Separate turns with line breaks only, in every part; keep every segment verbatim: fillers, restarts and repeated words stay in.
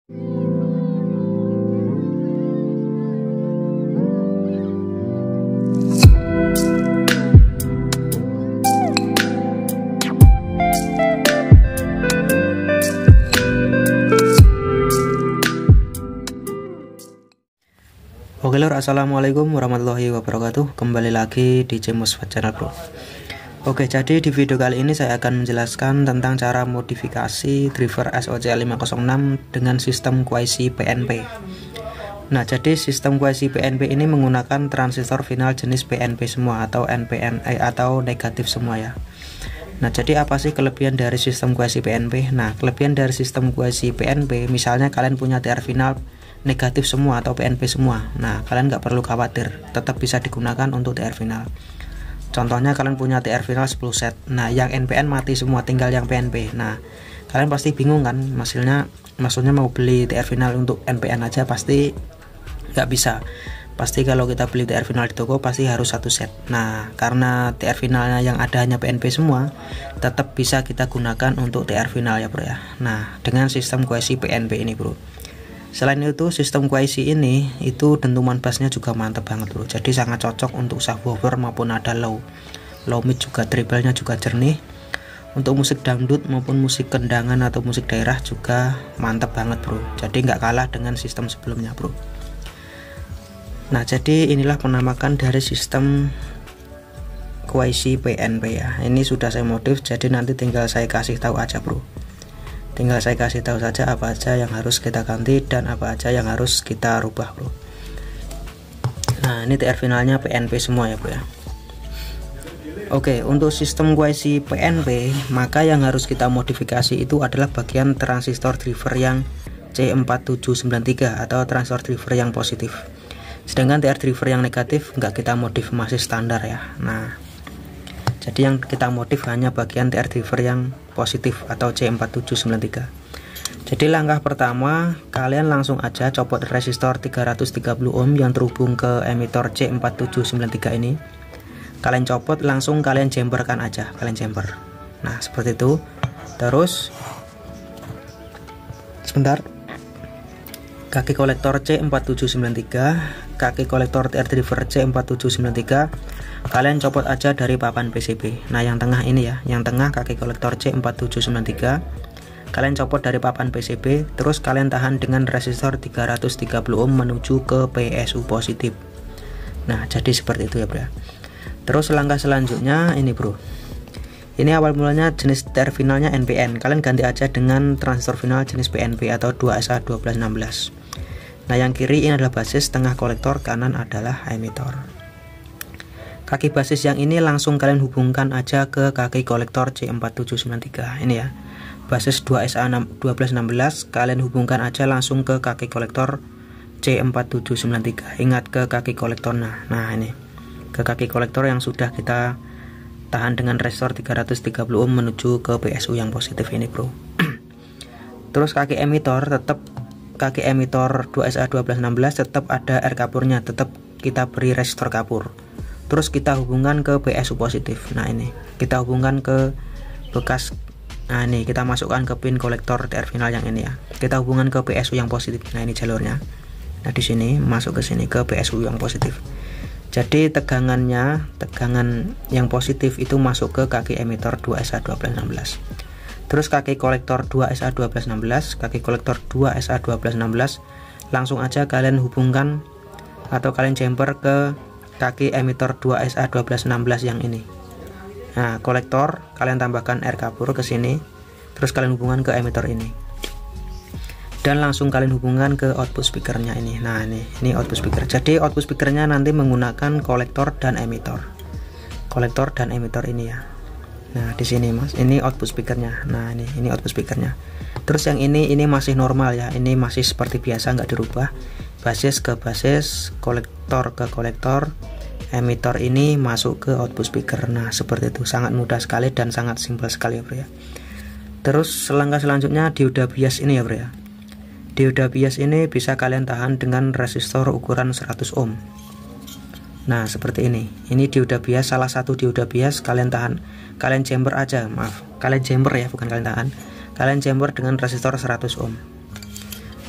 Oke lor, assalamualaikum warahmatullahi wabarakatuh. Kembali lagi di Cmosfat Channel bro. Oke, jadi di video kali ini saya akan menjelaskan tentang cara modifikasi driver S O C L lima nol enam dengan sistem quasi P N P. Nah, jadi sistem quasi P N P ini menggunakan transistor final jenis P N P semua atau N P N eh, atau negatif semua ya. Nah, jadi apa sih kelebihan dari sistem quasi P N P? Nah, kelebihan dari sistem quasi P N P, misalnya kalian punya T R final negatif semua atau P N P semua. Nah, kalian nggak perlu khawatir, tetap bisa digunakan untuk T R final. Contohnya kalian punya T R final sepuluh set. Nah, yang N P N mati semua, tinggal yang P N P. Nah, kalian pasti bingung kan, maksudnya maksudnya mau beli T R final untuk N P N aja pasti nggak bisa. Pasti kalau kita beli T R final di toko pasti harus satu set. Nah, karena T R finalnya yang ada hanya P N P semua, tetap bisa kita gunakan untuk T R final ya bro ya. Nah, dengan sistem quasi P N P ini bro. Selain itu, sistem quasi ini itu dentuman bassnya juga mantap banget bro. Jadi sangat cocok untuk subwoofer maupun ada low low mid, juga treble-nya juga jernih. Untuk musik dangdut maupun musik kendangan atau musik daerah juga mantap banget bro. Jadi nggak kalah dengan sistem sebelumnya bro. Nah, jadi inilah penamakan dari sistem quasi P N P ya. Ini sudah saya modif, jadi nanti tinggal saya kasih tahu aja bro. Tinggal saya kasih tahu saja apa aja yang harus kita ganti dan apa aja yang harus kita rubah bro. Nah, ini T R finalnya P N P semua ya bro ya. Oke, untuk sistem quasi P N P, maka yang harus kita modifikasi itu adalah bagian transistor driver yang C empat tujuh sembilan tiga atau transistor driver yang positif. Sedangkan T R driver yang negatif nggak kita modif, masih standar ya. Nah, jadi yang kita modif hanya bagian T R driver yang positif atau C empat tujuh sembilan tiga. Jadi langkah pertama, kalian langsung aja copot resistor tiga ratus tiga puluh ohm yang terhubung ke emitor C empat tujuh sembilan tiga ini. Kalian copot, langsung kalian jumperkan aja, kalian jumper. Nah, seperti itu. Terus sebentar. Kaki kolektor C empat tujuh sembilan tiga, kaki kolektor T R driver C empat tujuh sembilan tiga kalian copot aja dari papan P C B. Nah, yang tengah ini ya, yang tengah kaki kolektor C empat tujuh sembilan tiga kalian copot dari papan P C B, terus kalian tahan dengan resistor tiga ratus tiga puluh ohm menuju ke P S U positif. Nah, jadi seperti itu ya bro. Terus langkah selanjutnya ini bro, ini awal mulanya jenis T R finalnya N P N, kalian ganti aja dengan transistor final jenis P N P atau dua S A satu dua enam belas. Nah, yang kiri ini adalah basis, tengah kolektor, kanan adalah emitor. Kaki basis yang ini langsung kalian hubungkan aja ke kaki kolektor C empat tujuh sembilan tiga ini ya. Basis dua S A satu dua enam belas kalian hubungkan aja langsung ke kaki kolektor C empat tujuh sembilan tiga. Ingat, ke kaki kolektor. Nah, nah ini ke kaki kolektor yang sudah kita tahan dengan resistor tiga ratus tiga puluh ohm menuju ke P S U yang positif ini bro. Terus kaki emitor, tetap kaki emitor dua S A satu dua enam belas tetap ada R kapurnya, tetap kita beri resistor kapur. Terus kita hubungkan ke P S U positif. Nah, ini kita hubungkan ke bekas. Nah, ini kita masukkan ke pin kolektor T R final yang ini ya. Kita hubungkan ke P S U yang positif. Nah, ini jalurnya. Nah, di sini masuk ke sini ke P S U yang positif. Jadi tegangannya, tegangan yang positif itu masuk ke kaki emitor dua S A satu dua enam belas. Terus kaki kolektor dua S A satu dua enam belas, kaki kolektor dua S A dua enam belas langsung aja kalian hubungkan atau kalian jumper ke kaki emitor dua S A satu dua enam belas yang ini. Nah, kolektor kalian tambahkan R kapur ke sini, terus kalian hubungkan ke emitor ini. Dan langsung kalian hubungkan ke output speakernya ini. Nah, ini ini output speaker. Jadi output speakernya nanti menggunakan kolektor dan emitor. Kolektor dan emitor ini ya. Nah, di sini Mas, ini output speakernya. Nah, ini ini output speakernya. Terus yang ini ini masih normal ya. Ini masih seperti biasa, nggak dirubah. Basis ke basis, kolektor ke kolektor, emitor ini masuk ke output speaker. Nah, seperti itu, sangat mudah sekali dan sangat simpel sekali ya bro ya. Terus langkah selanjutnya dioda bias ini ya bro ya. Dioda bias ini bisa kalian tahan dengan resistor ukuran seratus ohm. Nah, seperti ini. Ini dioda bias, salah satu dioda bias kalian tahan. Kalian jumper aja, maaf. Kalian jumper ya, bukan kalian tahan. Kalian jumper dengan resistor seratus ohm.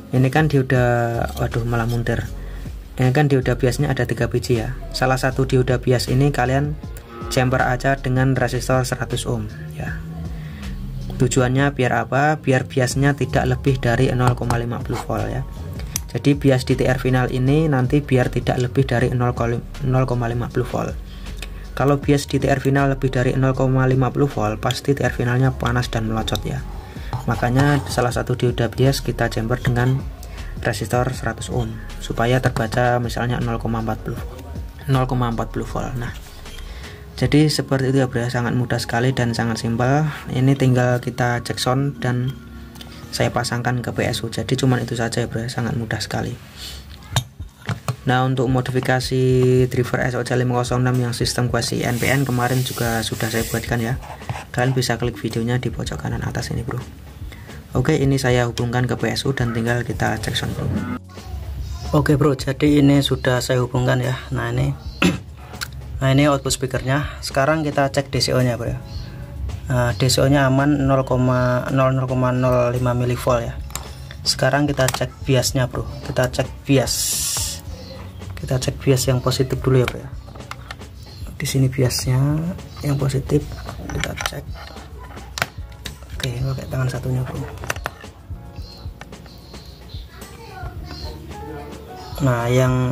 Ini kan dioda, waduh malah muntir. Ini kan dioda biasnya ada tiga biji ya. Salah satu dioda bias ini kalian jumper aja dengan resistor seratus ohm ya. Tujuannya biar apa? Biar biasnya tidak lebih dari nol koma lima puluh volt ya. Jadi bias D T R final ini nanti biar tidak lebih dari nol koma lima puluh volt. Kalau bias D T R final lebih dari nol koma lima puluh volt, pasti D T R finalnya panas dan melocot ya. Makanya salah satu dioda bias kita jumper dengan resistor seratus ohm supaya terbaca misalnya nol koma empat puluh volt. Nah, jadi seperti itu ya bro, sangat mudah sekali dan sangat simpel. Ini tinggal kita cek sound dan saya pasangkan ke P S U. Jadi cuman itu saja ya bro, sangat mudah sekali. Nah, untuk modifikasi driver S O C lima nol enam yang sistem quasi N P N kemarin juga sudah saya buatkan ya. Kalian bisa klik videonya di pojok kanan atas ini bro. Oke, ini saya hubungkan ke P S U dan tinggal kita cek sound bro. Oke bro, jadi ini sudah saya hubungkan ya. Nah ini Nah ini output speakernya. Sekarang kita cek D C O nya bro ya. Nah, D C O nya aman nol koma nol nol lima milivolt ya. Sekarang kita cek biasnya bro. Kita cek bias. Kita cek bias yang positif dulu ya bro ya. Di sini biasnya yang positif kita cek. Oke, pakai tangan satunya bro. Nah yang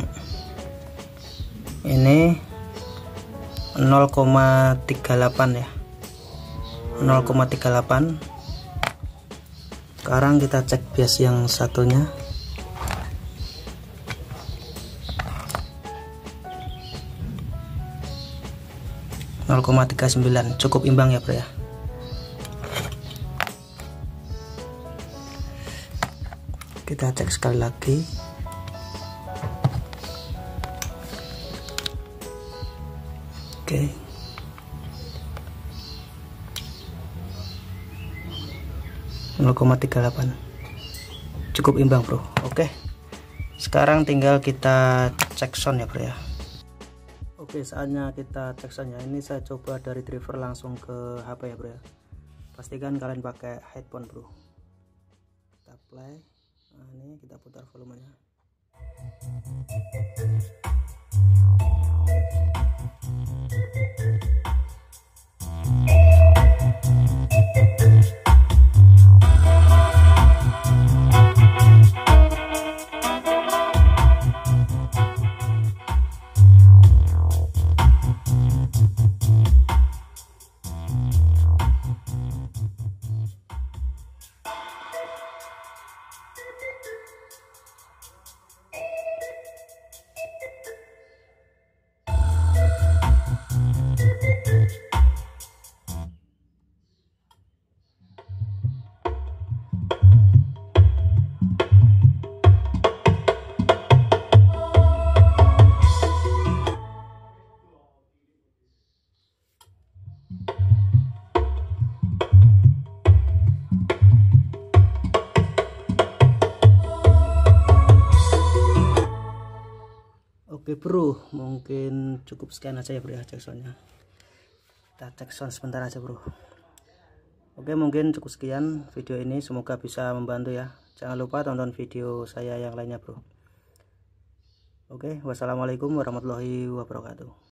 ini nol koma tiga delapan ya, nol koma tiga delapan. Sekarang kita cek bias yang satunya. nol koma tiga sembilan, cukup imbang ya bro ya. Kita cek sekali lagi. Oke. nol koma tiga delapan. Cukup imbang, bro. Oke. Sekarang tinggal kita cek sound ya, bro ya. Oke, saatnya kita cek sound ya. Ini saya coba dari driver langsung ke H P ya, bro ya. Pastikan kalian pakai headphone, bro. Kita play. Nah, ini kita putar volumenya. Oke bro, mungkin cukup sekian aja ya bro ya cek soundnya. Kita cek sound sebentar aja bro. Oke, mungkin cukup sekian video ini, semoga bisa membantu ya. Jangan lupa tonton video saya yang lainnya bro. Oke, wassalamualaikum warahmatullahi wabarakatuh.